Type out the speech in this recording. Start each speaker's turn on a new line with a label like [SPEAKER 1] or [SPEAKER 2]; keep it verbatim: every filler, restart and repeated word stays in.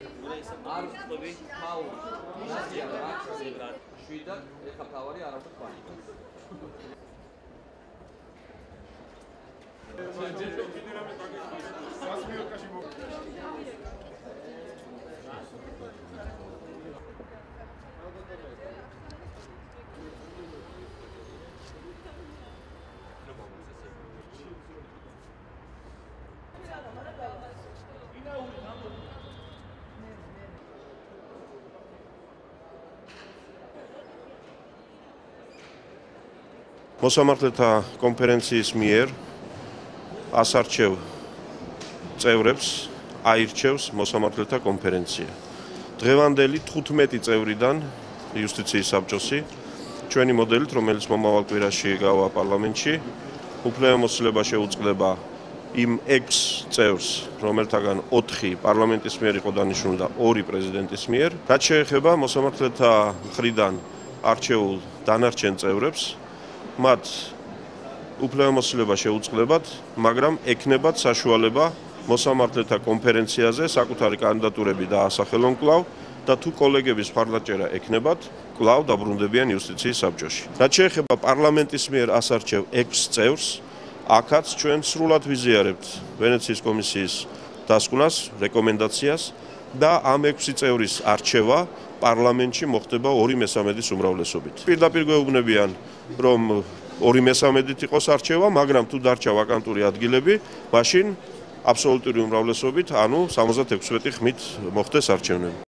[SPEAKER 1] არ ვწდები მაური ნაცია რა ზებრად შვიდა ეხა თავარი არ აქვს ფანი
[SPEAKER 2] მოსამართლეთა კონფერენციის მიერ ასარჩევ წევრებს აირჩევს მოსამართლეთა კონფერენცია. დღევანდელი თხუთმეტი წევრიდან იუსტიციის საბჭოსი ჩვენი მოდელით, რომელიც მომავალ კვირაში გავა პარლამენტში, უფლებამოსილება შეუწყდება იმ ექვს წევრს, რომელთაგან ოთხი პარლამენტის მიერ იყო დანიშნული და ორი პრეზიდენტის მიერ. რაც შეეხება მოსამართლეთა მხრიდან არჩეულ დანარჩენ წევრებს, მათ უფლებამოსილება შეუწყდებათ, მაგრამ ექნებათ საშუალება მოსამართლეთა კონფერენციაზე საკუთარი კანდიდატურები დაასახელონ კვლავ და თუ კოლეგების მხარდაჭერა ექნებათ, კვლავ დაბრუნდებიან იუსტიციის საბჭოში. რაც შეეხება პარლამენტის მიერ ასარჩევ ექვს წევრს, აქაც ჩვენ სრულად ვიზიარებთ ვენეციის კომისიის დასკვნას, რეკომენდაციას და ამ ექვსი წევრის არჩევა პარლამენტში მოხდება ორი მესამედის უმრავლესობით. პირდაპირ გვეუბნებიან, რომ ორი მესამედით იყოს არჩევა, მაგრამ თუ დარჩა ვაკანტური ადგილები, მაშინ აბსოლუტური უმრავლესობით, ანუ სამოცდათექვსმეტი ხმით მოხდეს არჩევნები.